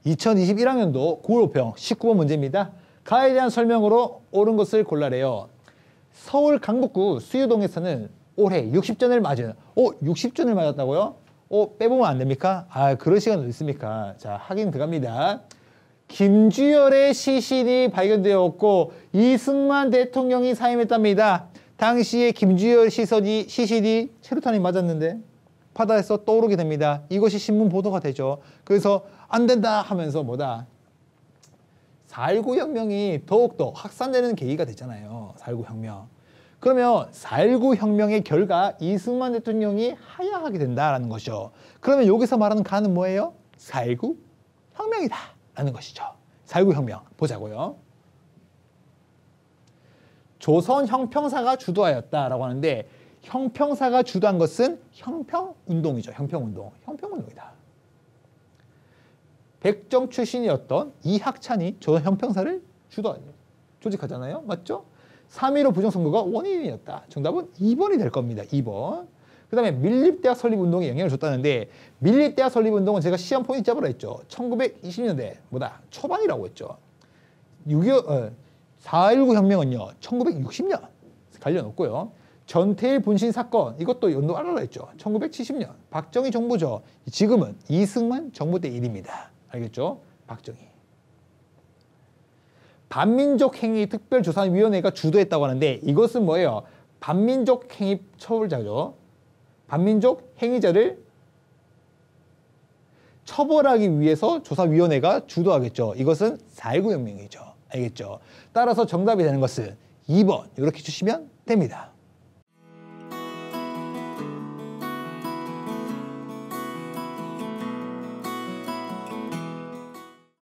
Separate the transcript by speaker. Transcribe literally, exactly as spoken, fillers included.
Speaker 1: 이천이십일 학년도 구월호평 십구 번 문제입니다. 가에 대한 설명으로 옳은 것을 골라래요. 서울 강북구 수유동에서는 올해 육십 전을 맞은, 어, 육십 전을 맞았다고요? 어, 빼보면 안 됩니까? 아, 그럴 시간 어디 있습니까? 자, 확인 들어갑니다. 김주열의 시신이 발견되었고 이승만 대통령이 사임했답니다. 당시에 김주열 시선이, 시신이 체류탄이 맞았는데 바다에서 떠오르게 됩니다. 이것이 신문 보도가 되죠. 그래서 안 된다 하면서 뭐다? 사일구 혁명이 더욱더 확산되는 계기가 됐잖아요. 사일구 혁명. 그러면 사일구 혁명의 결과 이승만 대통령이 하야하게 된다라는 것이죠. 그러면 여기서 말하는 가는 뭐예요? 사일구 혁명이다 라는 것이죠. 사일구 혁명 보자고요. 조선 형평사가 주도하였다라고 하는데 형평사가 주도한 것은 형평운동이죠. 형평운동. 형평운동이다. 백정 출신이었던 이학찬이 조선 형평사를 주도하죠. 조직하잖아요. 맞죠? 삼 일오 부정선거가 원인이었다. 정답은 이 번이 될 겁니다. 이 번. 그 다음에 밀립대학 설립운동에 영향을 줬다는데 밀립대학 설립운동은 제가 시험 포인트 잡으라 했죠. 천구백이십 년대 뭐다? 초반이라고 했죠. 육이오, 어, 사일구 혁명은요. 천구백육십 년 관련 없고요. 전태일 분신 사건 이것도 연도 알아라 했죠. 천구백칠십 년 박정희 정부죠. 지금은 이승만 정부 때 일입니다. 알겠죠? 박정희. 반민족행위 특별조사위원회가 주도했다고 하는데 이것은 뭐예요? 반민족행위 처벌자죠. 반민족 행위자를 처벌하기 위해서 조사위원회가 주도하겠죠. 이것은 사일구 혁명이죠. 알겠죠? 따라서 정답이 되는 것은 이 번 이렇게 주시면 됩니다.